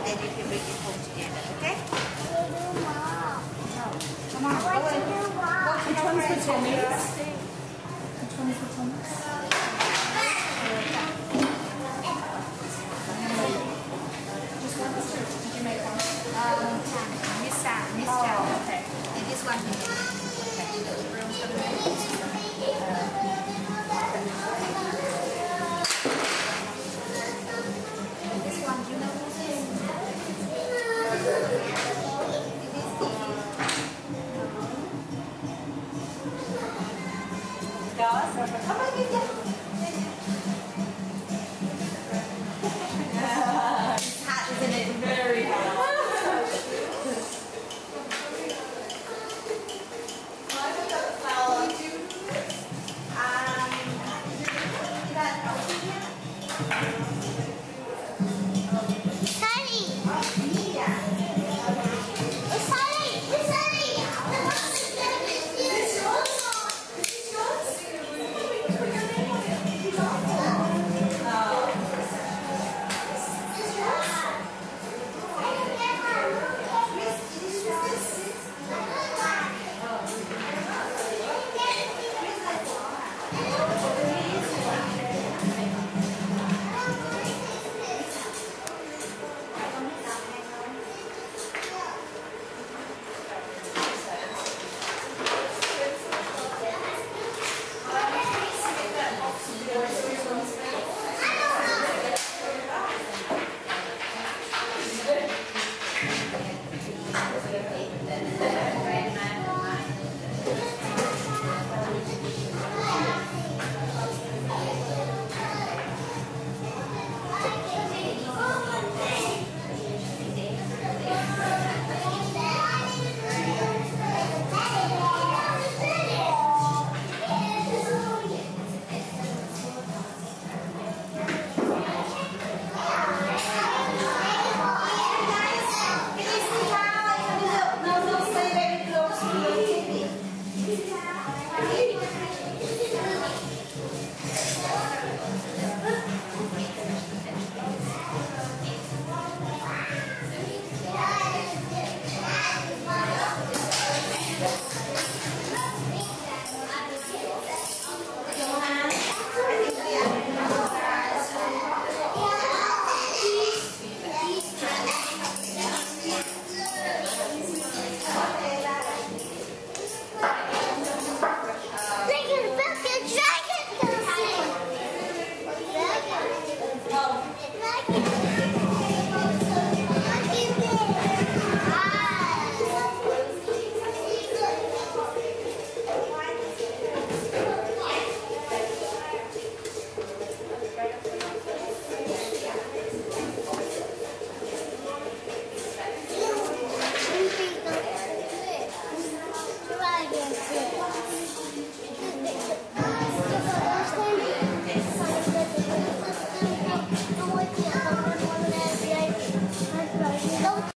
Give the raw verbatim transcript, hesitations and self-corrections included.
then you can bring it home together, okay? Come on, go ahead. Which one's the Tommy's? Which one's the Tommy's? Just one or two? Did you make one? Um, Miss Sam, Miss Oh, Sam. okay. And this one here. Okay. Everyone's gonna make and this one, do you know who's this? Come on, get down. It's hot, isn't it? Very hard. Um, is that open yet?